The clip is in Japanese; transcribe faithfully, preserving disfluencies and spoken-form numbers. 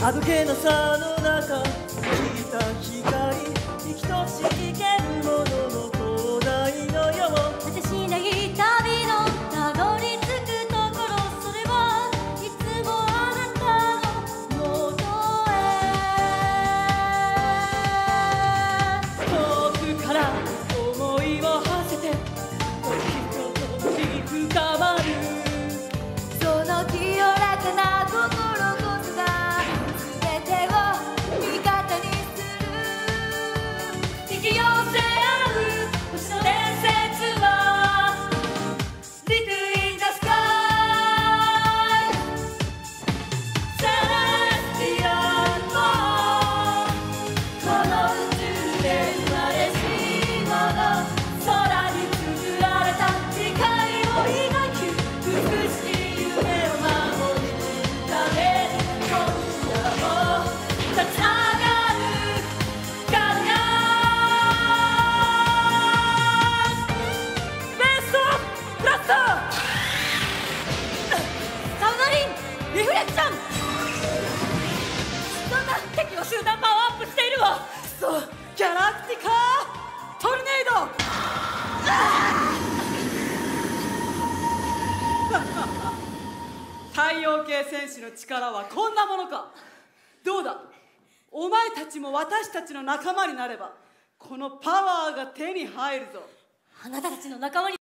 あどけなさの中引いた光生きとし生けるものの灯台のよう果てしない旅のたどり着くところそれはいつもあなたのもとへ遠くから思いを馳せて時ととに深まるその清らかな心こそが全てを味方にする引き寄せ合う星の伝説は Little in the sky セレスティアルもこの宇宙で生まれしもの空に作られた世界を描き美しい夢を守るために今夜も立ち上がるからベストブラストサウナリンリフレクションそんな敵の集団パワーアップしているわそうギャラクティカトルネード太陽系戦士の力はこんなものか。どうだ、お前たちも私たちの仲間になればこのパワーが手に入るぞ。 あなたたちの仲間に